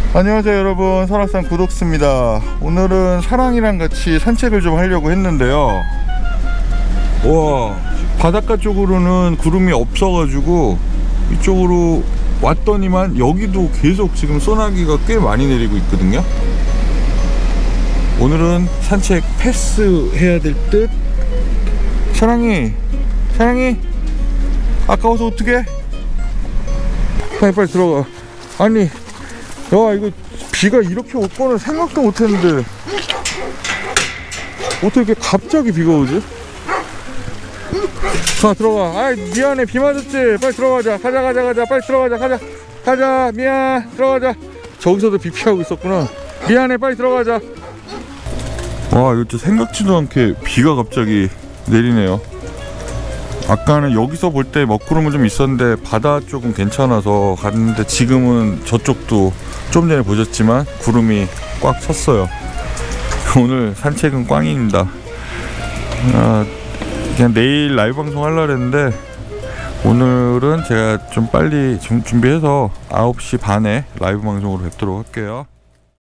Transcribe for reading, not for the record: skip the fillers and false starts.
안녕하세요 여러분, 설악산 구독스입니다. 오늘은 사랑이랑 같이 산책을 좀 하려고 했는데요. 와, 바닷가 쪽으로는 구름이 없어가지고 이쪽으로 왔더니만 여기도 계속 지금 소나기가 꽤 많이 내리고 있거든요. 오늘은 산책 패스 해야 될 듯. 사랑이 아까워서 어떡해? 빨리 들어가. 아니 야, 이거 비가 이렇게 올 거는 생각도 못했는데 어떻게 이렇게 갑자기 비가 오지? 자, 들어가. 아이, 미안해, 비 맞았지? 빨리 들어가자. 가자. 빨리 들어가자. 가자, 미안. 들어가자. 저기서도 비 피하고 있었구나. 미안해, 빨리 들어가자. 와, 이거 진짜 생각지도 않게 비가 갑자기 내리네요. 아까는 여기서 볼 때 먹구름은 좀 있었는데 바다 쪽은 괜찮아서 갔는데 지금은 저쪽도 좀 전에 보셨지만 구름이 꽉 찼어요. 오늘 산책은 꽝입니다. 그냥 내일 라이브 방송 하려고 했는데 오늘은 제가 좀 빨리 준비해서 9시 반에 라이브 방송으로 뵙도록 할게요.